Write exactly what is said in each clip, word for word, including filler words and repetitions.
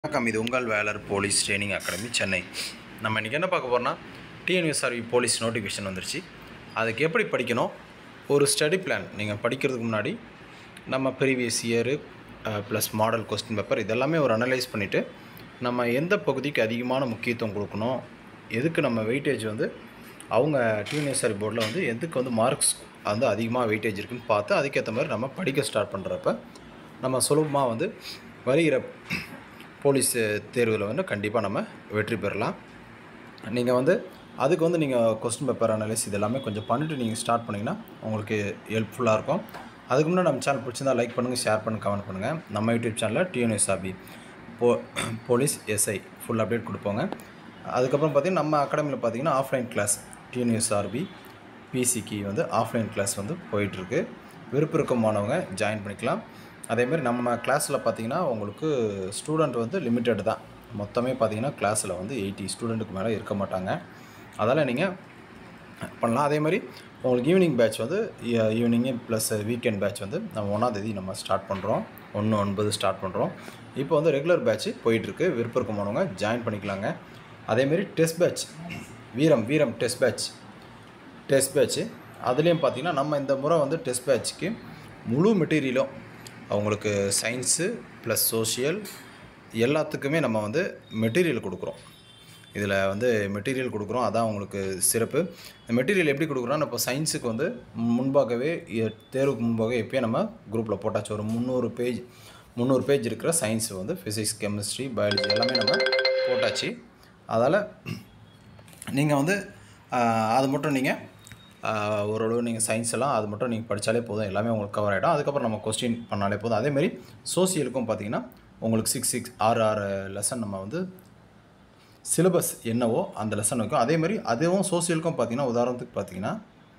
வணக்கம், இது உங்கள் Velar police training academy Chennai. நம்ம இன்றைக்கி என்ன பார்க்க போகிறோம்னா, T N U S R B police notification வந்துருச்சு. அதுக்கு எப்படி படிக்கணும், ஒரு ஸ்டடி பிளான் நீங்கள் படிக்கிறதுக்கு முன்னாடி நம்ம previous year plus model question paper இதெல்லாமே ஒரு அனலைஸ் பண்ணிவிட்டு நம்ம எந்த பகுதிக்கு அதிகமான முக்கியத்துவம் கொடுக்கணும், எதுக்கு நம்ம வெயிட்டேஜ் வந்து அவங்க T N U S R B போர்டில் வந்து எதுக்கு வந்து மார்க்ஸ் வந்து அதிகமாக வெயிட்டேஜ் இருக்குதுன்னு பார்த்து அதுக்கேற்ற மாதிரி நம்ம படிக்க ஸ்டார்ட் பண்ணுறப்ப நம்ம சுலபமாக வந்து வருகிற போலீஸ் தேர்வில் வந்து கண்டிப்பாக நம்ம வெற்றி பெறலாம். நீங்கள் வந்து அதுக்கு வந்து நீங்கள் கொஸ்டின் பேப்பர் அனலைஸ் இது எல்லாமே கொஞ்சம் பண்ணிவிட்டு நீங்கள் ஸ்டார்ட் பண்ணிங்கன்னா உங்களுக்கு ஹெல்ப்ஃபுல்லாக இருக்கும். அதுக்கு முன்னாடி நம்ம சேனல் பிடிச்சிருந்தால் லைக் பண்ணுங்கள், ஷேர் பண்ணுங்கள், கமெண்ட் பண்ணுங்கள். நம்ம யூடியூப் சேனலில் T N U S R B போ போலீஸ் எஸ்ஐ ஃபுல் அப்டேட் கொடுப்போங்க. அதுக்கப்புறம் பார்த்திங்கன்னா நம்ம அகாடமியில் பார்த்திங்கன்னா offline class T N U S R B பிசிக்கு வந்து ஆஃப்லைன் கிளாஸ் வந்து போயிட்டுருக்கு. விருப்பம் இருக்கமானவங்க ஜாயின் பண்ணிக்கலாம். அதேமாதிரி நம்ம கிளாஸில் பார்த்திங்கன்னா உங்களுக்கு ஸ்டூடெண்ட் வந்து லிமிட்டட் தான். மொத்தமே பார்த்திங்கன்னா கிளாஸில் வந்து எயிட்டி ஸ்டூடெண்ட்டுக்கு மேலே இருக்க மாட்டாங்க. அதனால் நீங்கள் பண்ணலாம். அதேமாதிரி உங்களுக்கு ஈவினிங் பேட்ச் வந்து ஈவினிங்கு ப்ளஸ் வீக்கெண்ட் பேட்ச் வந்து நம்ம ஒன்றாந்தேதி நம்ம ஸ்டார்ட் பண்ணுறோம். ஒன்று ஒன்பது ஸ்டார்ட் பண்ணுறோம். இப்போ வந்து ரெகுலர் பேட்ச்சு போயிட்டுருக்கு. விருப்பம் இருக்கமானவங்க ஜாயின் பண்ணிக்கலாங்க. அதேமாரி டெஸ்ட் பேட்ச் வீரம் வீரம் டெஸ்ட் பேட்ச் டெஸ்ட் பேட்ச்சு அதுலேயும் பார்த்திங்கன்னா நம்ம இந்த முறை வந்து டெஸ்ட் பேட்ச்சுக்கு முழு மெட்டீரியலும் அவங்களுக்கு சயின்ஸு ப்ளஸ் சோஷியல் எல்லாத்துக்குமே நம்ம வந்து மெட்டீரியல் கொடுக்குறோம். இதில் வந்து மெட்டீரியல் கொடுக்குறோம், அதான் உங்களுக்கு சிறப்பு. இந்த மெட்டீரியல் எப்படி கொடுக்குறோன்னா, இப்போ சயின்ஸுக்கு வந்து முன்பாகவே தேர்வுக்கு முன்பாகவே எப்போயே நம்ம குரூப்பில் போட்டாச்சு. ஒரு முந்நூறு பேஜ் முந்நூறு பேஜ் இருக்கிற சயின்ஸ் வந்து ஃபிசிக்ஸ், கெமிஸ்ட்ரி, பயாலஜி எல்லாமே நம்ம போட்டாச்சு. அதால் நீங்கள் வந்து அது மட்டும் நீங்கள் ஓரளவு நீங்கள் சயின்ஸ் எல்லாம் அது மட்டும் நீங்கள் படித்தாலே போதும், எல்லாமே உங்களுக்கு கவர் ஆகிடும். அதுக்கப்புறம் நம்ம கொஸ்டின் பண்ணாலே போதும். அதேமாதிரி சோசியலுக்கும் பார்த்திங்கன்னா உங்களுக்கு சிக்ஸ் சிக்ஸ் ஆறு ஆறு லெசன் நம்ம வந்து சிலபஸ் என்னவோ அந்த லெசன் வைக்கும். அதேமாதிரி அதுவும் சோசியலுக்கும் பார்த்திங்கன்னா உதாரணத்துக்கு பார்த்திங்கன்னா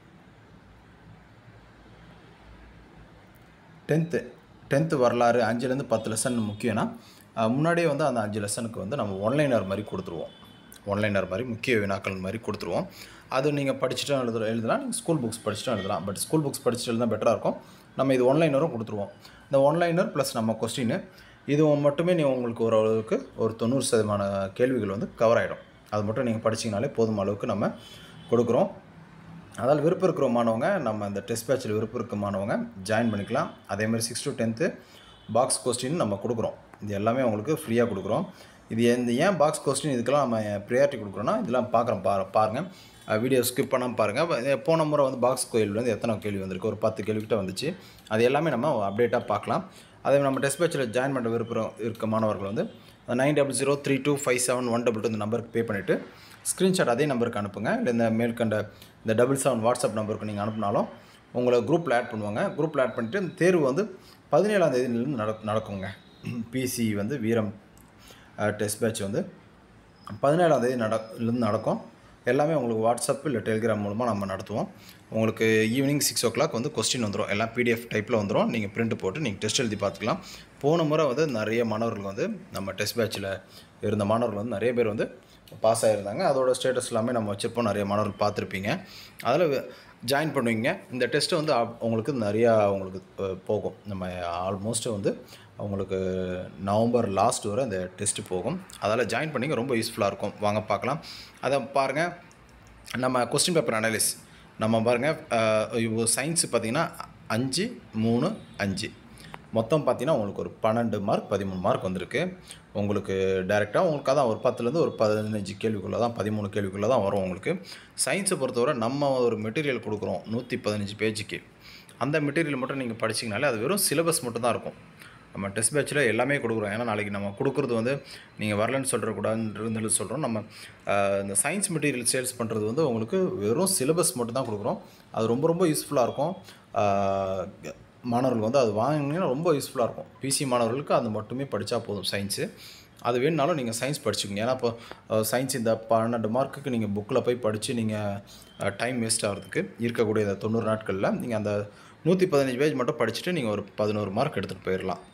டென்த்து டென்த்து வரலாறு அஞ்சுலேருந்து பத்து லெசன் முக்கியம்னா முன்னாடியே வந்து அந்த அஞ்சு லெசனுக்கு வந்து நம்ம ஒன்லைனர் மாதிரி கொடுத்துருவோம். ஒன்லைனர் மாதிரி முக்கிய வினாக்கள் மாதிரி கொடுத்துருவோம். அது நீங்கள் படிச்சுட்டு எழுத எழுதலாம் நீங்கள் ஸ்கூல் புக்ஸ் படிச்சுட்டு எழுதலாம். பட் ஸ்கூல் புக்ஸ் படிச்சுட்டு எழுதினா பெட்டராக இருக்கும். நம்ம இது ஒன்லைனரும் கொடுத்துருவோம். இந்த ஒன்லைனர் ப்ளஸ் நம்ம கொஸ்டின் இது மட்டுமே நீங்கள் உங்களுக்கு ஓரளவுக்கு ஒரு தொண்ணூறு சதமான கேள்விகள் வந்து கவர் ஆகிடும். அது மட்டும் நீங்கள் படிச்சிங்கனாலே போதும் அளவுக்கு நம்ம கொடுக்குறோம். அதால் விருப்பம் இருக்கிற மாணவங்க நம்ம இந்த டெஸ்ட் பேட்சில் விருப்பம் இருக்க மாணவங்க ஜாயின் பண்ணிக்கலாம். அதேமாதிரி six to tenth box question நம்ம கொடுக்குறோம். இது எல்லாமே உங்களுக்கு ஃப்ரீயாக கொடுக்குறோம். இது எந்த ஏன் பாக்ஸ் கொஸ்டின் இதுக்கெல்லாம் நம்ம ப்ரியாரிட்டி கொடுக்குறோன்னா இதெல்லாம் பார்க்குறோம் பா பாருங்கள் வீடியோ ஸ்கிப் பண்ணாமல் பாருங்கள். போன முறை வந்து பாக்ஸ் கேள்வி வந்து எத்தனை கேள்வி வந்திருக்கு, ஒரு பத்து கேள்விக்கிட்ட வந்துச்சு. அது எல்லாமே நம்ம அப்டேட்டாக பார்க்கலாம். அதே நம்ம டெஸ்ட் பேட்சில் ஜாயின் பண்ணுற விருப்பம் இருக்க மாணவர்கள் வந்து nine double zero three two five seven one double two இந்த நம்பருக்கு பே பண்ணிவிட்டு ஸ்க்ரீன்ஷாட் அதே நம்பருக்கு அனுப்புங்க. இல்லை இந்த மேற்கண்ட இந்த டபுள் செவன் வாட்ஸ்அப் நம்பருக்கு நீங்கள் அனுப்பினாலும் உங்களை குரூப்பில் ஆட் பண்ணுவாங்க. குரூப்பில் ஆட் பண்ணிவிட்டு இந்த தேர்வு வந்து பதினேழாம் தேதியிலேருந்து நட நடக்குங்க. பிசி வந்து வீரம் டெஸ்ட் பேட்ச் வந்து பதினேழாம் தேதி நடலேருந்து நடக்கும். எல்லாமே உங்களுக்கு வாட்ஸ்அப் இல்லை டெலிகிராம் மூலமாக நம்ம நடத்துவோம். உங்களுக்கு ஈவினிங் சிக்ஸ் ஓ கிளாக் வந்து கொஸ்டின் வந்துடும். எல்லாம் பிடிஎஃப் டைப்பில் வந்துடும். நீங்கள் பிரிண்ட் போட்டு நீங்கள் டெஸ்ட் எழுதி பார்த்துக்கலாம். போன முறை வந்து நிறைய மாணவர்கள் வந்து நம்ம டெஸ்ட் பேட்சில் இருந்த மாணவர்கள் வந்து நிறைய பேர் வந்து பாஸ் ஆகிருந்தாங்க. அதோட ஸ்டேட்டஸ் எல்லாமே நம்ம வச்சுருப்போம். நிறைய மாணவர்கள் பார்த்துருப்பீங்க. அதில் ஜாயின் பண்ணுவீங்க. இந்த டெஸ்ட்டு வந்து உங்களுக்கு நிறையா உங்களுக்கு போகும். நம்ம ஆல்மோஸ்ட்டு வந்து உங்களுக்கு நவம்பர் லாஸ்ட் வரை இந்த டெஸ்ட்டு போகும். அதால் ஜாயின் பண்ணிங்க, ரொம்ப யூஸ்ஃபுல்லாக இருக்கும். வாங்க பார்க்கலாம். அதை பாருங்கள். நம்ம கொஸ்டின் பேப்பர் அனலைஸ் நம்ம பாருங்கள். சயின்ஸு பார்த்திங்கன்னா அஞ்சு மூணு அஞ்சு மொத்தம் பார்த்திங்கன்னா உங்களுக்கு ஒரு பன்னெண்டு மார்க் பதிமூணு மார்க் வந்திருக்கு. உங்களுக்கு டைரெக்டாக உங்களுக்கு அதான் ஒரு பத்துலேருந்து ஒரு பதினஞ்சு கேள்விக்குள்ளே தான் பதிமூணு கேள்விக்குள்ளே தான் வரும். உங்களுக்கு சயின்ஸை பொறுத்தவரை நம்ம ஒரு மெட்டீரியல் கொடுக்குறோம் நூற்றி பதினஞ்சு பேஜுக்கு. அந்த மெட்டீரியல் மட்டும் நீங்கள் படிச்சிங்கனாலே அது வெறும் சிலபஸ் மட்டும் தான் இருக்கும். நம்ம டெஸ்ட் பேட்சில் எல்லாமே கொடுக்குறோம். ஏன்னா நாளைக்கு நம்ம கொடுக்குறது வந்து நீங்கள் வரலன்னு சொல்கிறக்கூடாதுன்னு சொல்கிறோம். நம்ம இந்த சயின்ஸ் மெட்டீரியல் சேல்ஸ் பண்ணுறது வந்து உங்களுக்கு வெறும் சிலபஸ் மட்டும் தான் கொடுக்குறோம். அது ரொம்ப ரொம்ப யூஸ்ஃபுல்லாக இருக்கும். மாணவர்கள் வந்து அது வாங்கினீங்கன்னா ரொம்ப யூஸ்ஃபுல்லாக இருக்கும். பிசி மாணவர்களுக்கு அது மட்டுமே படித்தா போதும். சயின்ஸு அது வேணுனாலும் நீங்கள் சயின்ஸ் படிச்சுக்கோங்க. ஏன்னா இப்போ சயின்ஸ் இந்த பன்னெண்டு மார்க்குக்கு நீங்கள் புக்கில் போய் படித்து நீங்கள் டைம் வேஸ்ட் ஆகிறதுக்கு இருக்கக்கூடிய இந்த தொண்ணூறு நாட்களில் நீங்கள் அந்த நூற்றி பதினஞ்சு பேஜ் மட்டும் படிச்சுட்டு நீங்கள் ஒரு பதினோரு மார்க் எடுத்துகிட்டு போயிடலாம்.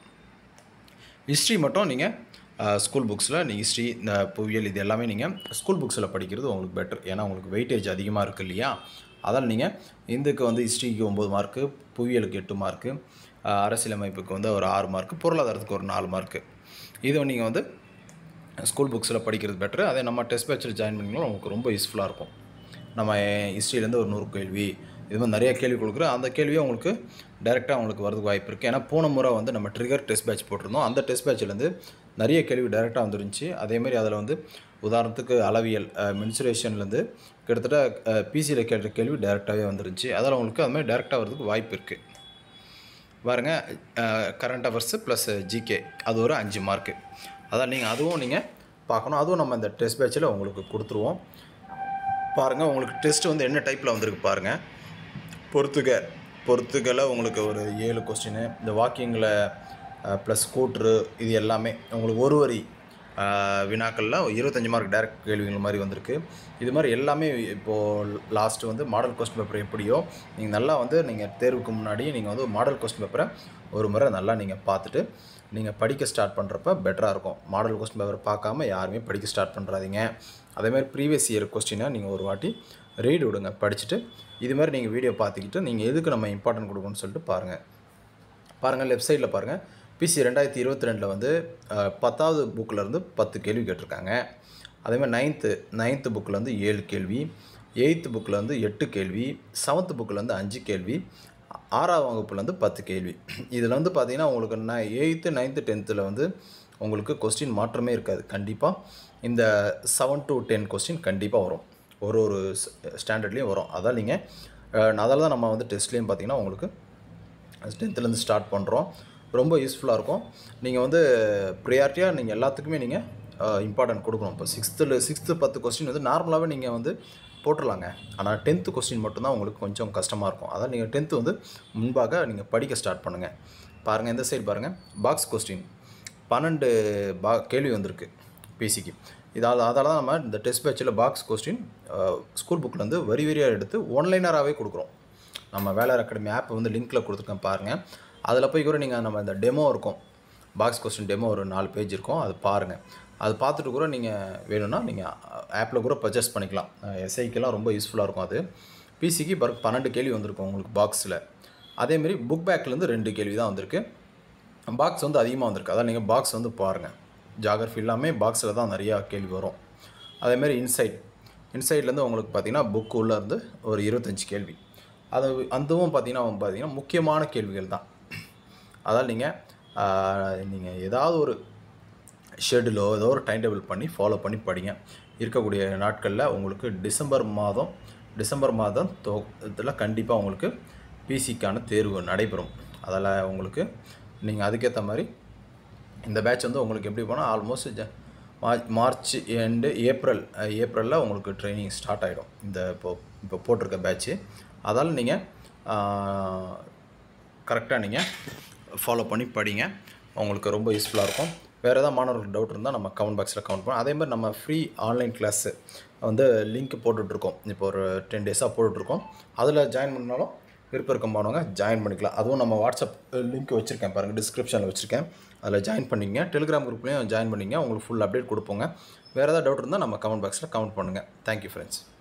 ஹிஸ்ட்ரி மட்டும் நீங்கள் ஸ்கூல் புக்ஸில் நீங்கள் ஹிஸ்ட்ரி இந்த புவியியல் இது எல்லாமே நீங்கள் ஸ்கூல் புக்ஸில் படிக்கிறது உங்களுக்கு பெட்டர். ஏன்னா உங்களுக்கு வெயிட்டேஜ் அதிகமாக இருக்குது இல்லையா. அதால் நீங்கள் இந்துக்கு வந்து ஹிஸ்ட்ரிக்கு ஒம்பது மார்க்கு, புவியியலுக்கு எட்டு மார்க்கு, அரசியலமைப்புக்கு வந்து ஒரு ஆறு மார்க்கு, பொருளாதாரத்துக்கு ஒரு நாலு மார்க்கு. இது நீங்கள் வந்து ஸ்கூல் புக்ஸில் படிக்கிறது பெட்ரு. அதே நம்ம டெஸ்ட் பேட்சில் ஜாயின் பண்ணிங்கன்னா உங்களுக்கு ரொம்ப யூஸ்ஃபுல்லாக இருக்கும். நம்ம ஹிஸ்ட்ரியிலேருந்து ஒரு நூறு கேள்வி இது மாதிரி நிறைய கேள்வி கொடுக்குறோம். அந்த கேள்வியும் உங்களுக்கு டைரெக்டாக உங்களுக்கு வரதுக்கு வாய்ப்பு இருக்குது. ஏன்னா போன முறை வந்து நம்ம ட்ரிகர் டெஸ்ட் பேட்ச் போட்டிருந்தோம். அந்த டெஸ்ட் பேட்சிலேருந்து நிறைய கேள்வி டைரெக்டாக வந்துருந்துச்சு. அதேமாதிரி அதில் வந்து உதாரணத்துக்கு அளவியல் மென்சுரேஷன்லேருந்து கிட்டத்தட்ட பிசியில் கேட்ட கேள்வி டைரெக்டாகவே வந்துருந்துச்சு. அதில் உங்களுக்கு அது மாதிரி டைரெக்டாக வரதுக்கு வாய்ப்பு இருக்குது. பாருங்கள், கரண்ட் அவர்ஸு ப்ளஸ் ஜிகே அது ஒரு அஞ்சு மார்க்கு. அதான் நீங்கள் அதுவும் நீங்கள் பார்க்கணும். அதுவும் நம்ம இந்த டெஸ்ட் பேட்சில் உங்களுக்கு கொடுத்துருவோம். பாருங்கள், உங்களுக்கு டெஸ்ட்டு வந்து என்ன டைப்பில் வந்திருக்கு பாருங்கள். பொறுத்துக பொறுத்துகளை உங்களுக்கு ஒரு ஏழு கொஸ்டின், இந்த வாக்கிங்கில் ப்ளஸ் கூற்று இது எல்லாமே உங்களுக்கு ஒரு வரி வினாக்களில் இருபத்தஞ்சி மார்க் டைரக்ட் கேள்விகள் மாதிரி வந்திருக்கு. இது மாதிரி எல்லாமே இப்போது லாஸ்ட்டு வந்து மாடல் கொஸ்டின் பேப்பர் எப்படியோ நீங்கள் நல்லா வந்து நீங்கள் தேர்வுக்கு முன்னாடி நீங்கள் வந்து மாடல் கொஸ்டின் பேப்பரை ஒரு முறை நல்லா நீங்கள் பார்த்துட்டு நீங்கள் படிக்க ஸ்டார்ட் பண்ணுறப்ப பெட்டராக இருக்கும். மாடல் கொஸ்டின் பேப்பர் பார்க்காம யாருமே படிக்க ஸ்டார்ட் பண்ணுறாதீங்க. அதேமாதிரி ப்ரீவியஸ் இயர் கொஸ்டினை நீங்கள் ஒரு வாட்டி ரீட் விடுங்க, படிச்சுட்டு இது மாதிரி நீங்கள் வீடியோ பார்த்துக்கிட்டு நீங்கள் எதுக்கு நம்ம இம்பார்ட்டன்ட் கொடுக்கணும்னு சொல்லிட்டு பாருங்கள். பாருங்கள், லெஃப்ட் சைடில் பாருங்கள். பிசி ரெண்டாயிரத்தி இருபத்தி ரெண்டில் வந்து பத்தாவது புக்கிலேருந்து பத்து கேள்வி கேட்டிருக்காங்க. அதேமாதிரி நைன்த்து நைன்த்து புக்கில் வந்து ஏழு கேள்வி, எயித்து புக்கில் வந்து எட்டு கேள்வி, செவன்த்து புக்கில் வந்து அஞ்சு கேள்வி, ஆறாம் வகுப்புலேருந்து பத்து கேள்வி. இதில் வந்து பார்த்திங்கன்னா உங்களுக்கு நான் எயித்து நைன்த்து டென்த்தில் வந்து உங்களுக்கு கொஸ்டின் மாற்றமே இருக்காது. கண்டிப்பாக இந்த செவன் டு டென் கொஸ்டின் கண்டிப்பாக வரும், ஒரு ஒரு ஸ்டாண்டர்ட்லேயும் வரும். அதான் நீங்கள் அதில் தான் நம்ம வந்து டெஸ்ட்லேயும் பார்த்திங்கன்னா உங்களுக்கு டென்த்துலேருந்து ஸ்டார்ட் பண்ணுறோம். ரொம்ப யூஸ்ஃபுல்லாக இருக்கும். நீங்கள் வந்து ப்ரியாரிட்டியாக நீங்கள் எல்லாத்துக்குமே நீங்கள் இம்பார்ட்டன்ட் கொடுக்கணும். இப்போ சிக்ஸ்த்தில் சிக்ஸ்த்து பத்து கொஸ்டின் வந்து நார்மலாகவே நீங்கள் வந்து போட்டுடலாங்க. ஆனால் டென்த்து கொஸ்டின் மட்டும்தான் உங்களுக்கு கொஞ்சம் கஷ்டமாக இருக்கும். அதான் நீங்கள் டென்த்து வந்து முன்பாக நீங்கள் படிக்க ஸ்டார்ட் பண்ணுங்கள். பாருங்கள், இந்த சைடு பாருங்கள், பாக்ஸ் கொஸ்டின் பன்னெண்டு பா கேள்வி வந்திருக்கு பிசிக்கு. இதால் அதால் தான் நம்ம இந்த டெஸ்ட் பேட்சில் பாக்ஸ் கொஸ்டின் ஸ்கூல் புக்கில் வந்து வரி வரியாக எடுத்து ஒன்லைனராகவே கொடுக்குறோம். நம்ம வேலர் அகாடமி ஆப் வந்து லிங்க்கில் கொடுத்துருக்கேன் பாருங்கள். அதில் போய் கூட நீங்கள் நம்ம இந்த டெமோ இருக்கும், பாக்ஸ் கொஸ்டின் டெமோ ஒரு நாலு பேஜ் இருக்கும், அது பாருங்கள். அது பார்த்துட்டு கூட நீங்கள் வேணும்னா நீங்கள் ஆப்பில் கூட பர்ச்சேஸ் பண்ணிக்கலாம். எஸ்ஐக்கெல்லாம் ரொம்ப யூஸ்ஃபுல்லாக இருக்கும். அது பிசிக்கு பிறகு பன்னெண்டு கேள்வி வந்திருக்கும் உங்களுக்கு பாக்ஸில். அதேமாரி புக் பேக்லேருந்து ரெண்டு கேள்வி தான் வந்திருக்கு. பாக்ஸ் வந்து அதிகமாக வந்திருக்கு. அதான் நீங்கள் பாக்ஸ் வந்து பாருங்கள். ஜாகிரஃபி எல்லாமே பாக்ஸில் தான் நிறையா கேள்வி வரும். அதேமாரி இன்சைட் இன்சைட்லேருந்து உங்களுக்கு பார்த்திங்கன்னா புக்கு உள்ளேருந்து ஒரு இருபத்தஞ்சி கேள்வி. அது அதுவும் பார்த்திங்கன்னா பார்த்திங்கன்னா முக்கியமான கேள்விகள் தான். அதால் நீங்கள் நீங்கள் ஏதாவது ஒரு ஷெட்யூலோ ஏதோ ஒரு டைம் டேபிள் பண்ணி ஃபாலோ பண்ணி படிங்க. இருக்கக்கூடிய நாட்களில் உங்களுக்கு டிசம்பர் மாதம் டிசம்பர் மாதம் தோ இதில் கண்டிப்பாக உங்களுக்கு பிசிக்கான தேர்வு நடைபெறும். அதில் உங்களுக்கு நீங்கள் அதுக்கேற்ற மாதிரி இந்த பேட்ச் வந்து உங்களுக்கு எப்படி போனால் ஆல்மோஸ்ட் மார்ச் எண்டு ஏப்ரல் ஏப்ரலில் உங்களுக்கு ட்ரைனிங் ஸ்டார்ட் ஆகிடும். இந்த இப்போ இப்போ போட்டிருக்க பேட்ச்சு. அதால் நீங்கள் கரெக்டாக நீங்கள் ஃபாலோ பண்ணி படிங்க, உங்களுக்கு ரொம்ப யூஸ்ஃபுல்லாக இருக்கும். வேறு ஏதாவது மாணவர்களுக்கு டவுட் இருந்தால் நம்ம கமெண்ட் பாக்ஸில் கமெண்ட் பண்ணுவோம். அதேமாதிரி நம்ம ஃப்ரீ ஆன்லைன் கிளாஸு வந்து லிங்க் போட்டுட்ருக்கோம். இப்போ ஒரு டென் டேஸாக போட்டுட்ருக்கோம். அதில் ஜாயின் பண்ணாலும் விருப்பம் இருக்க மாணவங்க ஜாயின் பண்ணிக்கலாம். அதுவும் நம்ம வாட்ஸ்அப் லிங்க் வச்சுருக்கேன் பாருங்கள், டிஸ்கிரிப்ஷனில் வச்சுருக்கேன். அதில் ஜாயின் பண்ணிங்க. டெலிகிராம் குரூப்லேயும் ஜாயின் பண்ணிங்க. உங்களுக்கு ஃபுல் அப்டேட் கொடுப்போங்க. வேறு ஏதாவது டவுட் இருந்தால் நம்ம கமெண்ட் பாக்ஸில் கமெண்ட் பண்ணுங்கள். Thank you friends.